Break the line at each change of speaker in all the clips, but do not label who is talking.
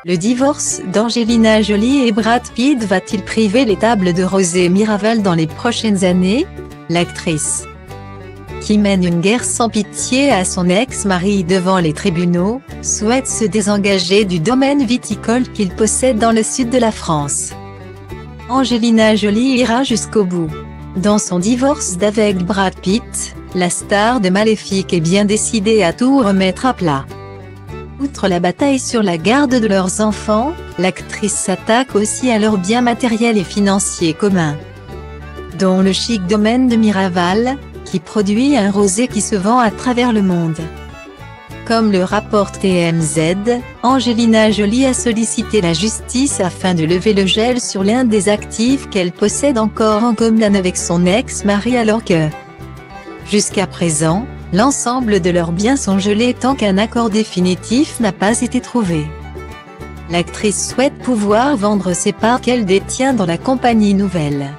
Le divorce d'Angelina Jolie et Brad Pitt va-t-il priver les tables de Rosé Miraval dans les prochaines années? L'actrice, qui mène une guerre sans pitié à son ex-mari devant les tribunaux, souhaite se désengager du domaine viticole qu'il possède dans le sud de la France. Angelina Jolie ira jusqu'au bout. Dans son divorce d'avec Brad Pitt, la star de Maléfique est bien décidée à tout remettre à plat. Outre la bataille sur la garde de leurs enfants, l'actrice s'attaque aussi à leurs biens matériels et financiers communs, dont le chic domaine de Miraval, qui produit un rosé qui se vend à travers le monde. Comme le rapporte TMZ, Angelina Jolie a sollicité la justice afin de lever le gel sur l'un des actifs qu'elle possède encore en commun avec son ex-mari alors que, jusqu'à présent, l'ensemble de leurs biens sont gelés tant qu'un accord définitif n'a pas été trouvé. L'actrice souhaite pouvoir vendre ses parts qu'elle détient dans la compagnie nouvelle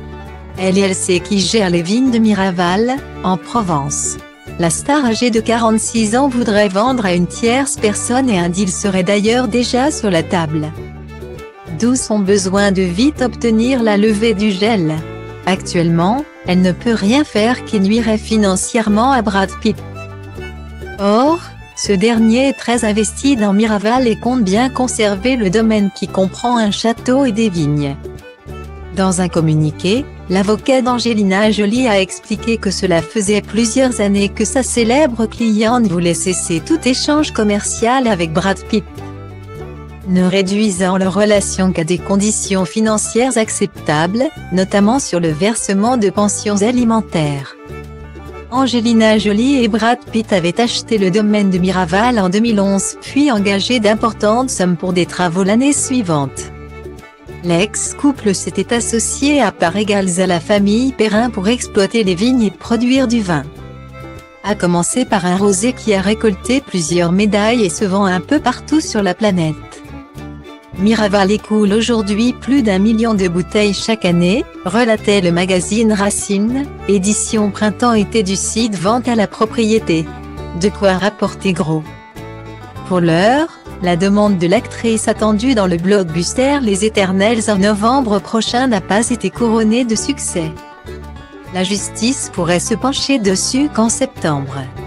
LLC qui gère les vignes de Miraval, en Provence. La star âgée de 46 ans voudrait vendre à une tierce personne et un deal serait d'ailleurs déjà sur la table. D'où son besoin de vite obtenir la levée du gel. Actuellement, elle ne peut rien faire qui nuirait financièrement à Brad Pitt. Or, ce dernier est très investi dans Miraval et compte bien conserver le domaine qui comprend un château et des vignes. Dans un communiqué, l'avocat d'Angelina Jolie a expliqué que cela faisait plusieurs années que sa célèbre cliente voulait cesser tout échange commercial avec Brad Pitt, ne réduisant leur relation qu'à des conditions financières acceptables, notamment sur le versement de pensions alimentaires. Angelina Jolie et Brad Pitt avaient acheté le domaine de Miraval en 2011 puis engagé d'importantes sommes pour des travaux l'année suivante. L'ex-couple s'était associé à parts égales à la famille Perrin pour exploiter les vignes et produire du vin. A commencer par un rosé qui a récolté plusieurs médailles et se vend un peu partout sur la planète. Miraval écoule aujourd'hui plus d'1 million de bouteilles chaque année, relatait le magazine Racine, édition printemps-été du site Vente à la propriété. De quoi rapporter gros. Pour l'heure, la demande de l'actrice attendue dans le blockbuster Les Éternels en novembre prochain n'a pas été couronnée de succès. La justice pourrait se pencher dessus qu'en septembre.